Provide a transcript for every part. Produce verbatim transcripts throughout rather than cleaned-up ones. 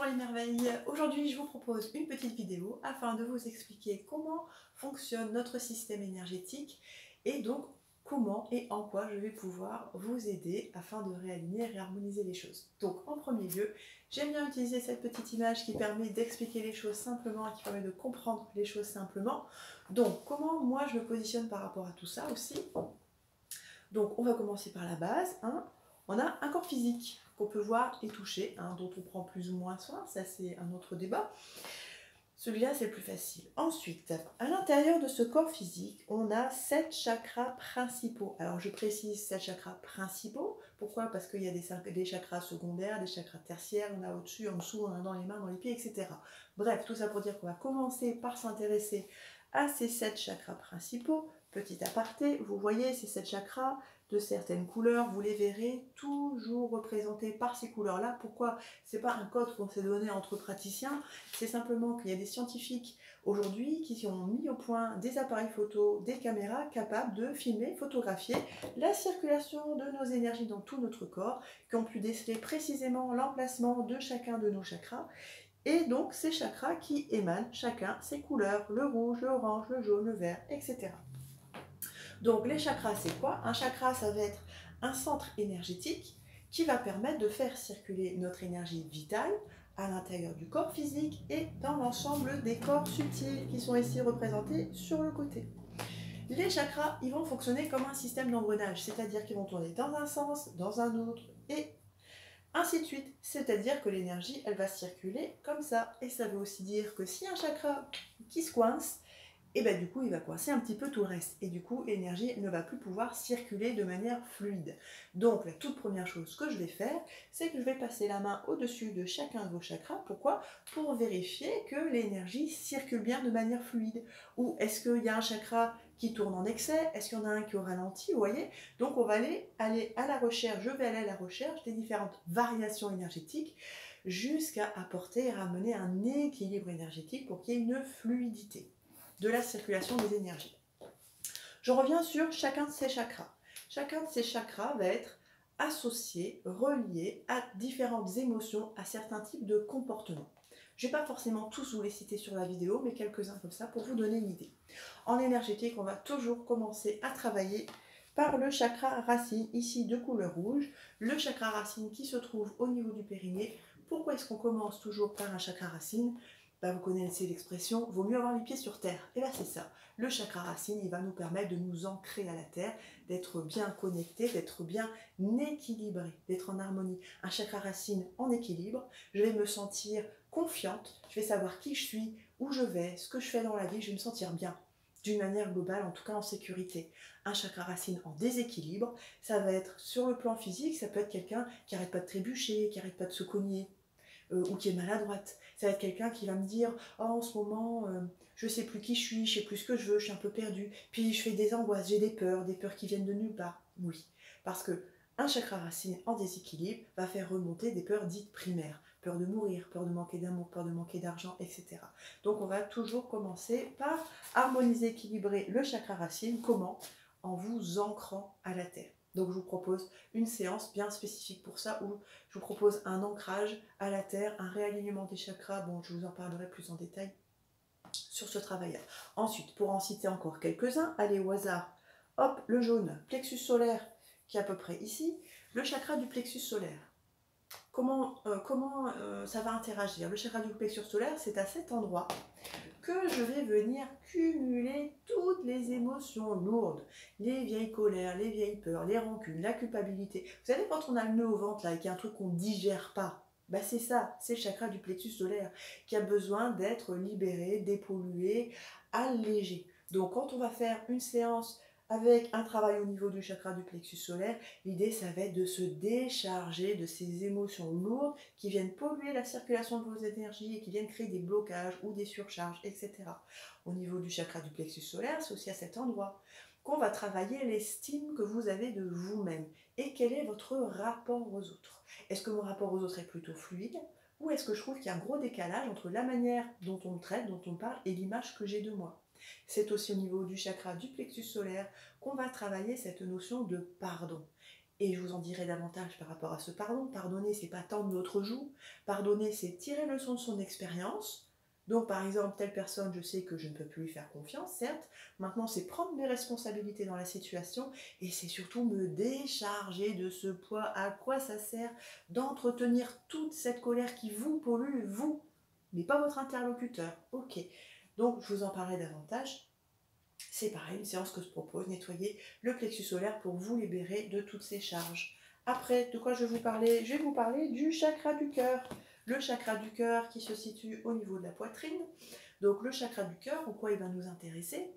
les merveilles, aujourd'hui je vous propose une petite vidéo afin de vous expliquer comment fonctionne notre système énergétique et donc comment et en quoi je vais pouvoir vous aider afin de réaligner et harmoniser les choses. Donc en premier lieu, j'aime bien utiliser cette petite image qui permet d'expliquer les choses simplement et qui permet de comprendre les choses simplement. Donc comment moi je me positionne par rapport à tout ça aussi. Donc on va commencer par la base, hein. On a un corps physique qu'on peut voir et toucher, hein, dont on prend plus ou moins soin, ça c'est un autre débat. Celui-là c'est le plus facile. Ensuite, à l'intérieur de ce corps physique, on a sept chakras principaux. Alors je précise sept chakras principaux, pourquoi? Parce qu'il y a des, des chakras secondaires, des chakras tertiaires, on a au-dessus, en dessous, on a dans les mains, dans les pieds, et cetera. Bref, tout ça pour dire qu'on va commencer par s'intéresser à ces sept chakras principaux. Petit aparté, vous voyez ces sept chakras de certaines couleurs, vous les verrez toujours représentés par ces couleurs-là. Pourquoi? C'est pas un code qu'on s'est donné entre praticiens, c'est simplement qu'il y a des scientifiques aujourd'hui qui ont mis au point des appareils photo, des caméras capables de filmer, photographier la circulation de nos énergies dans tout notre corps, qui ont pu déceler précisément l'emplacement de chacun de nos chakras. Et donc ces chakras qui émanent chacun ces couleurs, le rouge, l'orange, le jaune, le vert, et cetera. Donc les chakras, c'est quoi? Un chakra, ça va être un centre énergétique qui va permettre de faire circuler notre énergie vitale à l'intérieur du corps physique et dans l'ensemble des corps subtils qui sont ici représentés sur le côté. Les chakras, ils vont fonctionner comme un système d'engrenage, c'est-à-dire qu'ils vont tourner dans un sens, dans un autre, et ainsi de suite. C'est-à-dire que l'énergie, elle va circuler comme ça. Et ça veut aussi dire que si un chakra qui se coince, et bien du coup il va coincer un petit peu tout le reste et du coup l'énergie ne va plus pouvoir circuler de manière fluide. Donc la toute première chose que je vais faire, c'est que je vais passer la main au-dessus de chacun de vos chakras. Pourquoi? Pour vérifier que l'énergie circule bien de manière fluide. Ou est-ce qu'il y a un chakra qui tourne en excès? Est-ce qu'il y en a un qui est au ralenti? Vous voyez? Donc on va aller, aller à la recherche, je vais aller à la recherche des différentes variations énergétiques jusqu'à apporter et ramener un équilibre énergétique pour qu'il y ait une fluidité de la circulation des énergies. Je reviens sur chacun de ces chakras. Chacun de ces chakras va être associé, relié à différentes émotions, à certains types de comportements. Je ne vais pas forcément tous vous les citer sur la vidéo, mais quelques-uns comme ça pour vous donner une idée. En énergétique, on va toujours commencer à travailler par le chakra racine, ici de couleur rouge. Le chakra racine qui se trouve au niveau du périnée. Pourquoi est-ce qu'on commence toujours par un chakra racine? Ben, vous connaissez l'expression, vaut mieux avoir les pieds sur terre. Et bien c'est ça, le chakra racine, il va nous permettre de nous ancrer à la terre, d'être bien connecté, d'être bien équilibré, d'être en harmonie. Un chakra racine en équilibre, je vais me sentir confiante, je vais savoir qui je suis, où je vais, ce que je fais dans la vie, je vais me sentir bien, d'une manière globale, en tout cas en sécurité. Un chakra racine en déséquilibre, ça va être sur le plan physique, ça peut être quelqu'un qui n'arrête pas de trébucher, qui n'arrête pas de se cogner, Euh, ou qui est maladroite. Ça va être quelqu'un qui va me dire « Oh, en ce moment, euh, je sais plus qui je suis, je sais plus ce que je veux, je suis un peu perdue. Puis je fais des angoisses, j'ai des peurs, des peurs qui viennent de nulle part. » Oui, parce que un chakra racine en déséquilibre va faire remonter des peurs dites primaires. Peur de mourir, peur de manquer d'amour, peur de manquer d'argent, et cetera. Donc on va toujours commencer par harmoniser, équilibrer le chakra racine. Comment? En vous ancrant à la terre. Donc je vous propose une séance bien spécifique pour ça où je vous propose un ancrage à la terre, un réalignement des chakras. Bon, je vous en parlerai plus en détail sur ce travail-là. Ensuite, pour en citer encore quelques-uns, allez au hasard. Hop, le jaune, plexus solaire, qui est à peu près ici. Le chakra du plexus solaire. Comment, euh, comment euh, ça va interagir? Le chakra du plexus solaire, c'est à cet endroit que je vais venir cumuler toutes les émotions lourdes, les vieilles colères, les vieilles peurs, les rancunes, la culpabilité. Vous savez, quand on a le nœud au ventre là et qu'il y a un truc qu'on ne digère pas, bah c'est ça, c'est le chakra du plexus solaire qui a besoin d'être libéré, dépollué, allégé. Donc quand on va faire une séance avec un travail au niveau du chakra du plexus solaire, l'idée ça va être de se décharger de ces émotions lourdes qui viennent polluer la circulation de vos énergies et qui viennent créer des blocages ou des surcharges, et cetera. Au niveau du chakra du plexus solaire, c'est aussi à cet endroit qu'on va travailler l'estime que vous avez de vous-même et quel est votre rapport aux autres. Est-ce que mon rapport aux autres est plutôt fluide ou est-ce que je trouve qu'il y a un gros décalage entre la manière dont on me traite, dont on parle et l'image que j'ai de moi? C'est aussi au niveau du chakra du plexus solaire qu'on va travailler cette notion de pardon. Et je vous en dirai davantage par rapport à ce pardon. Pardonner, c'est pas tendre l'autre joue. Pardonner, c'est tirer leçon de son expérience. Donc, par exemple, telle personne, je sais que je ne peux plus lui faire confiance, certes. Maintenant, c'est prendre mes responsabilités dans la situation et c'est surtout me décharger de ce poids. À quoi ça sert d'entretenir toute cette colère qui vous pollue, vous, mais pas votre interlocuteur? Ok. Donc, je vous en parlerai davantage. C'est pareil, une séance que je propose, nettoyer le plexus solaire pour vous libérer de toutes ces charges. Après, de quoi je vais vous parler? Je vais vous parler du chakra du cœur. Le chakra du cœur qui se situe au niveau de la poitrine. Donc le chakra du cœur, en quoi il va nous intéresser?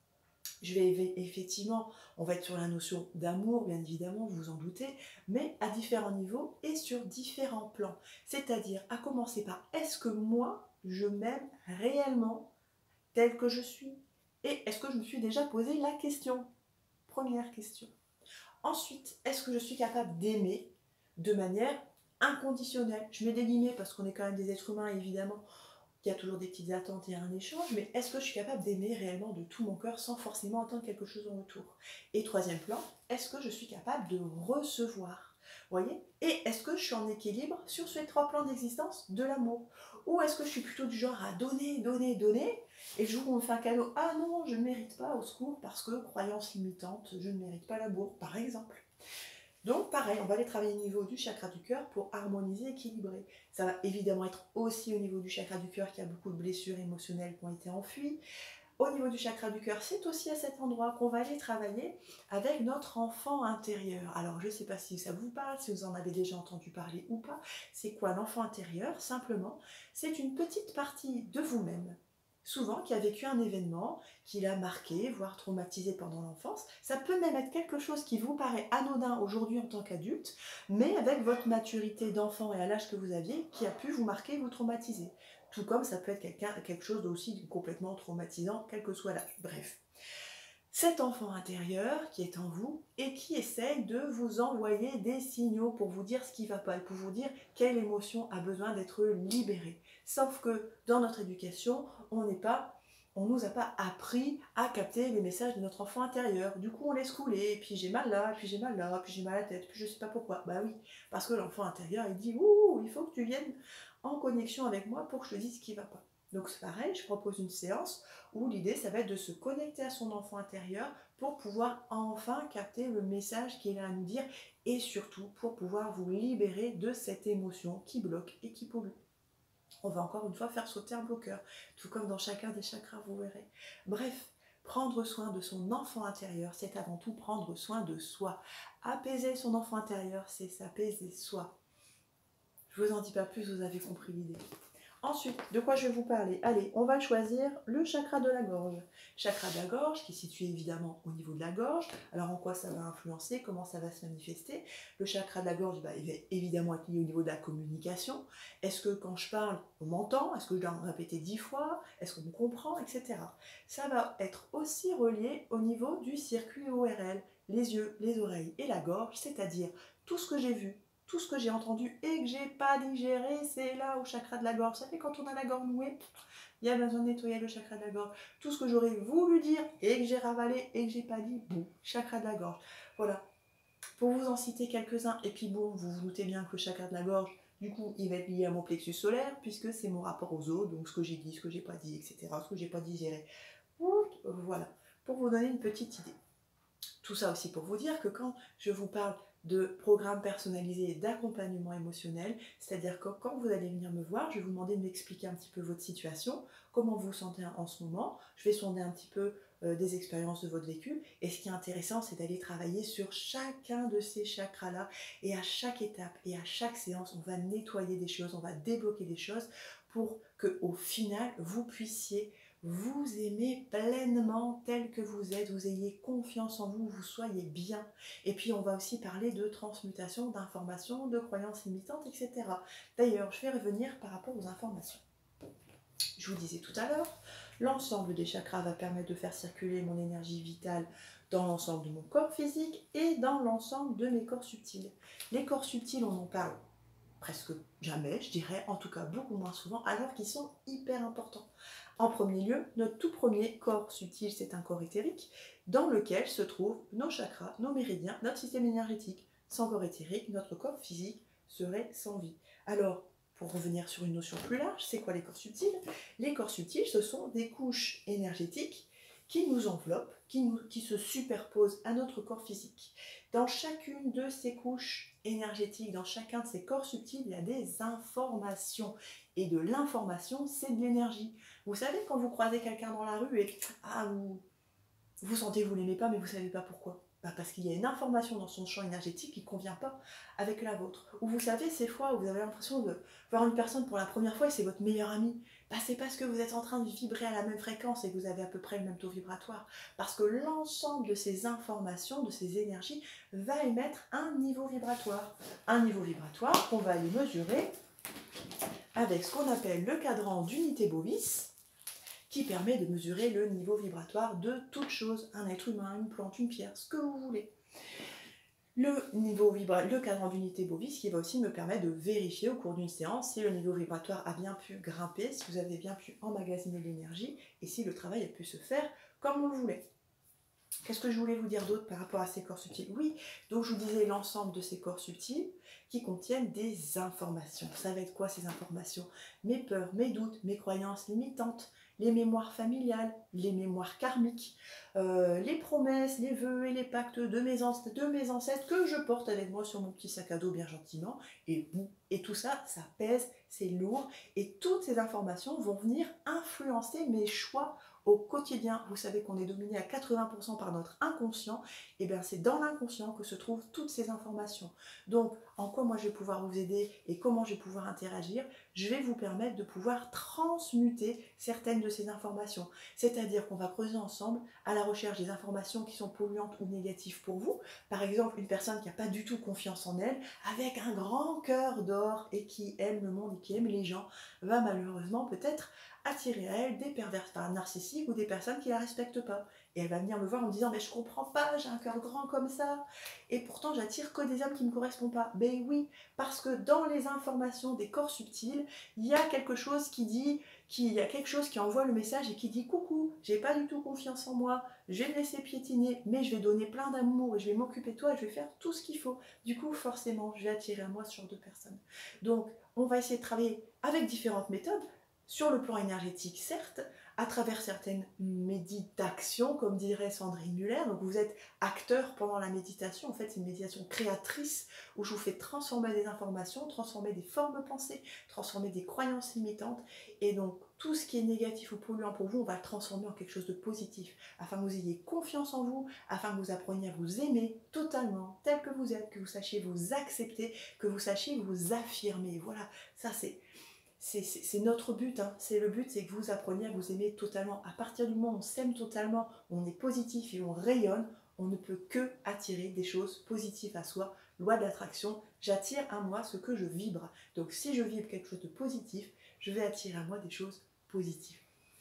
Je vais effectivement, on va être sur la notion d'amour, bien évidemment, vous vous en doutez, mais à différents niveaux et sur différents plans. C'est-à-dire, à commencer par, est-ce que moi, je m'aime réellement tel que je suis? Et est-ce que je me suis déjà posé la question? Première question. Ensuite, est-ce que je suis capable d'aimer de manière inconditionnelle? Je mets des guillemets parce qu'on est quand même des êtres humains, évidemment. Il y a toujours des petites attentes et un échange, mais est-ce que je suis capable d'aimer réellement de tout mon cœur sans forcément attendre quelque chose en retour? Et troisième plan, est-ce que je suis capable de recevoir? Vous voyez? Et est-ce que je suis en équilibre sur ces trois plans d'existence de l'amour? Ou est-ce que je suis plutôt du genre à donner, donner, donner, et le jour où on me fait un cadeau, ah non, je ne mérite pas, au secours, parce que croyance limitante, je ne mérite pas l'amour, par exemple. Donc pareil, on va aller travailler au niveau du chakra du cœur pour harmoniser, équilibrer. Ça va évidemment être aussi au niveau du chakra du cœur qu'il y a beaucoup de blessures émotionnelles qui ont été enfuies. Au niveau du chakra du cœur, c'est aussi à cet endroit qu'on va aller travailler avec notre enfant intérieur. Alors je ne sais pas si ça vous parle, si vous en avez déjà entendu parler ou pas. C'est quoi l'enfant intérieur? Simplement, c'est une petite partie de vous-même, souvent qui a vécu un événement qui l'a marqué, voire traumatisé pendant l'enfance. Ça peut même être quelque chose qui vous paraît anodin aujourd'hui en tant qu'adulte, mais avec votre maturité d'enfant et à l'âge que vous aviez, qui a pu vous marquer, vous traumatiser. Tout comme ça peut être quelqu'un, quelque chose d'aussi complètement traumatisant, quel que soit l'âge. Bref. Cet enfant intérieur qui est en vous et qui essaye de vous envoyer des signaux pour vous dire ce qui ne va pas et pour vous dire quelle émotion a besoin d'être libérée. Sauf que dans notre éducation, on n'est pas, on nous a pas appris à capter les messages de notre enfant intérieur. Du coup, on laisse couler, et puis j'ai mal là, puis j'ai mal là, puis j'ai mal à la tête, puis je sais pas pourquoi. Bah oui, parce que l'enfant intérieur, il dit « Ouh, il faut que tu viennes en connexion avec moi pour que je te dise ce qui ne va pas ». Donc c'est pareil, je propose une séance où l'idée, ça va être de se connecter à son enfant intérieur pour pouvoir enfin capter le message qu'il a à nous dire et surtout pour pouvoir vous libérer de cette émotion qui bloque et qui pollue. On va encore une fois faire sauter un bloqueur, tout comme dans chacun des chakras, vous verrez. Bref, prendre soin de son enfant intérieur, c'est avant tout prendre soin de soi. Apaiser son enfant intérieur, c'est s'apaiser soi. Je vous en dis pas plus, vous avez compris l'idée. Ensuite, de quoi je vais vous parler? Allez, on va choisir le chakra de la gorge. Chakra de la gorge qui est situé évidemment au niveau de la gorge. Alors en quoi ça va influencer? Comment ça va se manifester? Le chakra de la gorge, bah, il va évidemment être lié au niveau de la communication. Est-ce que quand je parle, on m'entend? Est-ce que je dois me répéter dix fois? Est-ce qu'on me comprend? Etc. Ça va être aussi relié au niveau du circuit O R L, les yeux, les oreilles et la gorge, c'est-à-dire tout ce que j'ai vu, tout ce que j'ai entendu et que j'ai pas digéré, c'est là au chakra de la gorge. Ça fait quand on a la gorge nouée, il y a besoin de nettoyer le chakra de la gorge. Tout ce que j'aurais voulu dire et que j'ai ravalé et que j'ai pas dit, bon, chakra de la gorge. Voilà. Pour vous en citer quelques-uns, et puis bon, vous vous doutez bien que le chakra de la gorge, du coup, il va être lié à mon plexus solaire, puisque c'est mon rapport aux os, donc ce que j'ai dit, ce que j'ai pas dit, et cetera, ce que j'ai pas digéré. Voilà. Pour vous donner une petite idée. Tout ça aussi pour vous dire que quand je vous parle de programmes personnalisés et d'accompagnement émotionnel, c'est-à-dire que quand vous allez venir me voir, je vais vous demander de m'expliquer un petit peu votre situation, comment vous vous sentez en ce moment, je vais sonder un petit peu euh, des expériences de votre vécu, et ce qui est intéressant, c'est d'aller travailler sur chacun de ces chakras-là, et à chaque étape, et à chaque séance, on va nettoyer des choses, on va débloquer des choses, pour qu'au final, vous puissiez vous aimer pleinement tel que vous êtes, vous ayez confiance en vous, vous soyez bien. Et puis on va aussi parler de transmutation d'informations, de croyances limitantes, et cetera. D'ailleurs, je vais revenir par rapport aux informations. Je vous disais tout à l'heure, l'ensemble des chakras va permettre de faire circuler mon énergie vitale dans l'ensemble de mon corps physique et dans l'ensemble de mes corps subtils. Les corps subtils, on en parle presque jamais, je dirais, en tout cas beaucoup moins souvent, alors qu'ils sont hyper importants. En premier lieu, notre tout premier corps subtil, c'est un corps éthérique, dans lequel se trouvent nos chakras, nos méridiens, notre système énergétique. sans corps éthérique, notre corps physique serait sans vie. Alors, pour revenir sur une notion plus large, c'est quoi les corps subtils? Les corps subtils, ce sont des couches énergétiques qui nous enveloppent, qui, nous, qui se superposent à notre corps physique. Dans chacune de ces couches énergétiques, dans chacun de ces corps subtils, il y a des informations. Et de l'information, c'est de l'énergie. Vous savez, quand vous croisez quelqu'un dans la rue et ah, vous, vous sentez que vous ne l'aimez pas, mais vous ne savez pas pourquoi. Bah parce qu'il y a une information dans son champ énergétique qui ne convient pas avec la vôtre. Ou vous savez, ces fois où vous avez l'impression de voir une personne pour la première fois et c'est votre meilleur ami, bah c'est parce que vous êtes en train de vibrer à la même fréquence et que vous avez à peu près le même taux vibratoire. Parce que l'ensemble de ces informations, de ces énergies, va émettre un niveau vibratoire. Un niveau vibratoire qu'on va aller mesurer avec ce qu'on appelle le cadran d'unité Bovis, qui permet de mesurer le niveau vibratoire de toute chose, un être humain, une plante, une pierre, ce que vous voulez. Le, niveau vibra... le cadran d'unité Bovis qui va aussi me permettre de vérifier au cours d'une séance si le niveau vibratoire a bien pu grimper, si vous avez bien pu emmagasiner l'énergie et si le travail a pu se faire comme on le voulait. Qu'est-ce que je voulais vous dire d'autre par rapport à ces corps subtils? Oui, donc je vous disais l'ensemble de ces corps subtils qui contiennent des informations. Ça va être quoi ces informations? Mes peurs, mes doutes, mes croyances limitantes, les mémoires familiales, les mémoires karmiques, euh, les promesses, les vœux et les pactes de mes, ancêtres, de mes ancêtres que je porte avec moi sur mon petit sac à dos bien gentiment. Et, et tout ça, ça pèse, c'est lourd. Et toutes ces informations vont venir influencer mes choix au quotidien. Vous savez qu'on est dominé à quatre-vingts pour cent par notre inconscient, et bien c'est dans l'inconscient que se trouvent toutes ces informations. Donc, en quoi moi je vais pouvoir vous aider et comment je vais pouvoir interagir? Je vais vous permettre de pouvoir transmuter certaines de ces informations. C'est-à-dire qu'on va creuser ensemble à la recherche des informations qui sont polluantes ou négatives pour vous. Par exemple, une personne qui n'a pas du tout confiance en elle, avec un grand cœur d'or et qui aime le monde et qui aime les gens, va malheureusement peut-être attirer à elle des pervers narcissiques ou des personnes qui ne la respectent pas. Et elle va venir me voir en me disant « mais je comprends pas, j'ai un cœur grand comme ça, et pourtant j'attire que des hommes qui ne me correspondent pas ». Ben oui, parce que dans les informations des corps subtils, il y a quelque chose qui dit, qui, il y a quelque chose qui envoie le message et qui dit « coucou, j'ai pas du tout confiance en moi, je vais me laisser piétiner, mais je vais donner plein d'amour et je vais m'occuper de toi et je vais faire tout ce qu'il faut ». Du coup, forcément, je vais attirer à moi ce genre de personnes. Donc, on va essayer de travailler avec différentes méthodes, sur le plan énergétique, certes, à travers certaines méditations, comme dirait Sandrine Muller. Donc vous êtes acteur pendant la méditation. En fait, c'est une méditation créatrice où je vous fais transformer des informations, transformer des formes de pensée, transformer des croyances limitantes. Et donc, tout ce qui est négatif ou polluant pour vous, on va le transformer en quelque chose de positif, afin que vous ayez confiance en vous, afin que vous appreniez à vous aimer totalement, tel que vous êtes, que vous sachiez vous accepter, que vous sachiez vous affirmer. Voilà, ça c'est... C'est notre but, hein. C'est le but, c'est que vous appreniez à vous aimer totalement. À partir du moment où on s'aime totalement, on est positif et on rayonne, on ne peut que attirer des choses positives à soi. Loi de l'attraction, j'attire à moi ce que je vibre. Donc si je vibre quelque chose de positif, je vais attirer à moi des choses positives.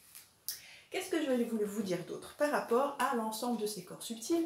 Qu'est-ce que je vais vous dire d'autre par rapport à l'ensemble de ces corps subtils?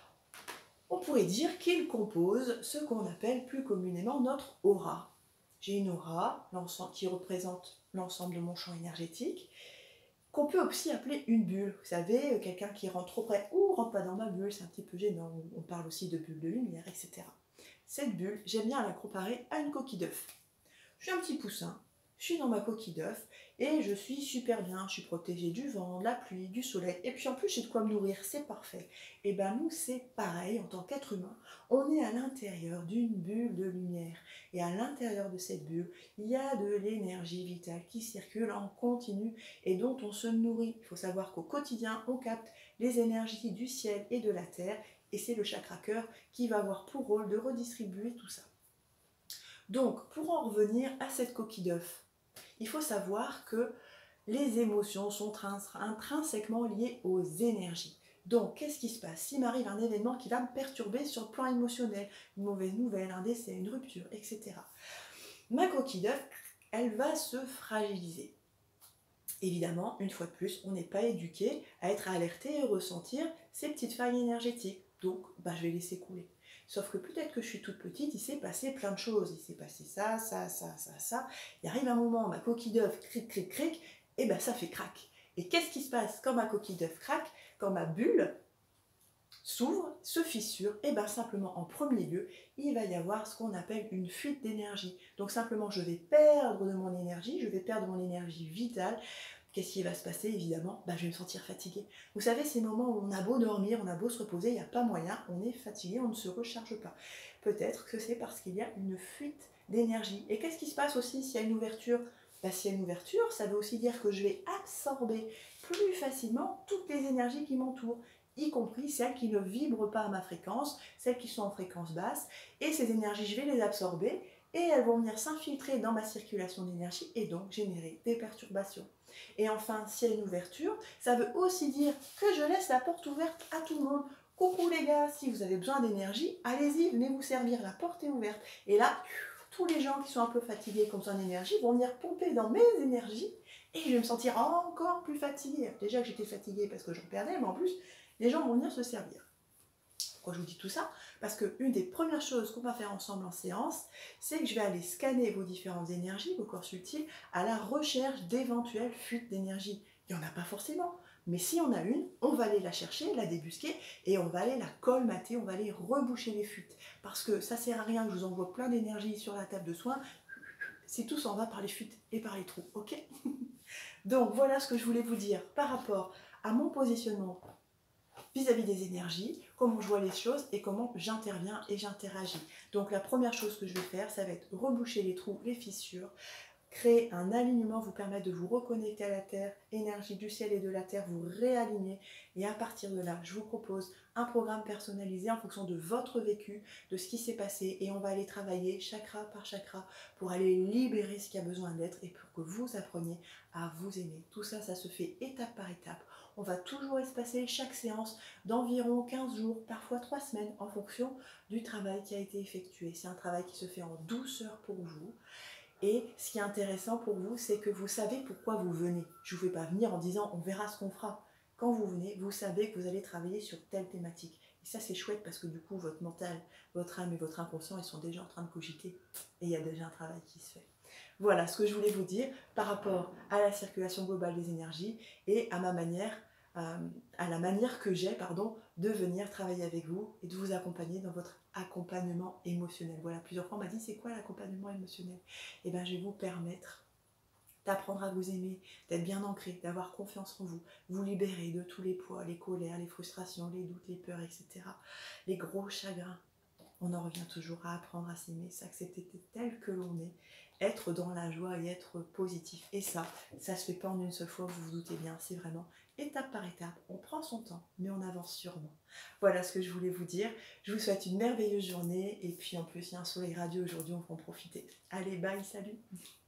On pourrait dire qu'ils composent ce qu'on appelle plus communément notre aura. J'ai une aura qui représente l'ensemble de mon champ énergétique, qu'on peut aussi appeler une bulle. Vous savez, quelqu'un qui rentre trop près ou rentre pas dans ma bulle, c'est un petit peu gênant. On parle aussi de bulle de lumière, et cetera. Cette bulle, j'aime bien la comparer à une coquille d'œuf. Je suis un petit poussin, je suis dans ma coquille d'œuf et je suis super bien. Je suis protégée du vent, de la pluie, du soleil. Et puis en plus, j'ai de quoi me nourrir, c'est parfait. Et bien nous, c'est pareil en tant qu'être humain. On est à l'intérieur d'une bulle de lumière. Et à l'intérieur de cette bulle, il y a de l'énergie vitale qui circule en continu et dont on se nourrit. Il faut savoir qu'au quotidien, on capte les énergies du ciel et de la terre. Et c'est le chakra cœur qui va avoir pour rôle de redistribuer tout ça. Donc, pour en revenir à cette coquille d'œuf, il faut savoir que les émotions sont intrinsèquement liées aux énergies. Donc, qu'est-ce qui se passe? S'il m'arrive un événement qui va me perturber sur le plan émotionnel, une mauvaise nouvelle, un décès, une rupture, et cetera. Ma coquille d'œuf, elle va se fragiliser. Évidemment, une fois de plus, on n'est pas éduqué à être alerté et ressentir ces petites failles énergétiques. Donc, bah, je vais laisser couler. Sauf que peut-être que je suis toute petite, il s'est passé plein de choses. Il s'est passé ça, ça, ça, ça, ça. Il arrive un moment, ma coquille d'œuf, cric, cric, cric, et ben ça fait crac. Et qu'est-ce qui se passe quand ma coquille d'œuf craque? Quand ma bulle s'ouvre, se fissure, et bien simplement en premier lieu, il va y avoir ce qu'on appelle une fuite d'énergie. Donc simplement, je vais perdre de mon énergie, je vais perdre mon énergie vitale. Qu'est-ce qui va se passer évidemment? Ben, je vais me sentir fatiguée. Vous savez, ces moments où on a beau dormir, on a beau se reposer, il n'y a pas moyen, on est fatigué, on ne se recharge pas. Peut-être que c'est parce qu'il y a une fuite d'énergie. Et qu'est-ce qui se passe aussi s'il y a une ouverture? Ben, s'il y a une ouverture, ça veut aussi dire que je vais absorber plus facilement toutes les énergies qui m'entourent, y compris celles qui ne vibrent pas à ma fréquence, celles qui sont en fréquence basse. Et ces énergies, je vais les absorber et elles vont venir s'infiltrer dans ma circulation d'énergie et donc générer des perturbations. Et enfin, s'il y a une ouverture, ça veut aussi dire que je laisse la porte ouverte à tout le monde. Coucou les gars, si vous avez besoin d'énergie, allez-y, venez vous servir, la porte est ouverte. Et là, tous les gens qui sont un peu fatigués, qui ont besoin d'énergie, vont venir pomper dans mes énergies et je vais me sentir encore plus fatiguée. Déjà que j'étais fatiguée parce que j'en perdais, mais en plus, les gens vont venir se servir. Pourquoi je vous dis tout ça? Parce qu'une des premières choses qu'on va faire ensemble en séance, c'est que je vais aller scanner vos différentes énergies, vos corps subtils, à la recherche d'éventuelles fuites d'énergie. Il n'y en a pas forcément, mais si on a une, on va aller la chercher, la débusquer, et on va aller la colmater, on va aller reboucher les fuites. Parce que ça ne sert à rien que je vous envoie plein d'énergie sur la table de soins, si tout s'en va par les fuites et par les trous, ok? Donc voilà ce que je voulais vous dire par rapport à mon positionnement vis-à-vis des énergies, comment je vois les choses et comment j'interviens et j'interagis. Donc la première chose que je vais faire, ça va être reboucher les trous, les fissures, créer un alignement, vous permettre de vous reconnecter à la Terre, énergie du ciel et de la Terre, vous réaligner. Et à partir de là, je vous propose un programme personnalisé en fonction de votre vécu, de ce qui s'est passé. Et on va aller travailler chakra par chakra pour aller libérer ce qui a besoin d'être et pour que vous appreniez à vous aimer. Tout ça, ça se fait étape par étape. On va toujours espacer chaque séance d'environ quinze jours, parfois trois semaines, en fonction du travail qui a été effectué. C'est un travail qui se fait en douceur pour vous. Et ce qui est intéressant pour vous, c'est que vous savez pourquoi vous venez. Je ne vous fais pas venir en disant on verra ce qu'on fera. Quand vous venez, vous savez que vous allez travailler sur telle thématique. Et ça, c'est chouette parce que du coup, votre mental, votre âme et votre inconscient, ils sont déjà en train de cogiter. Et il y a déjà un travail qui se fait. Voilà ce que je voulais vous dire par rapport à la circulation globale des énergies et à ma manière, euh, à la manière que j'ai, pardon, de venir travailler avec vous et de vous accompagner dans votre accompagnement émotionnel. Voilà, plusieurs fois on m'a dit c'est quoi l'accompagnement émotionnel? Et bien je vais vous permettre d'apprendre à vous aimer, d'être bien ancré, d'avoir confiance en vous, vous libérer de tous les poids, les colères, les frustrations, les doutes, les peurs, et cetera. Les gros chagrins. On en revient toujours à apprendre à s'aimer, s'accepter tel que l'on est, être dans la joie et être positif. Et ça, ça ne se fait pas en une seule fois, vous vous doutez bien, c'est vraiment étape par étape. On prend son temps, mais on avance sûrement. Voilà ce que je voulais vous dire. Je vous souhaite une merveilleuse journée. Et puis en plus, il y a un soleil radieux aujourd'hui, on va en profiter. Allez, bye, salut!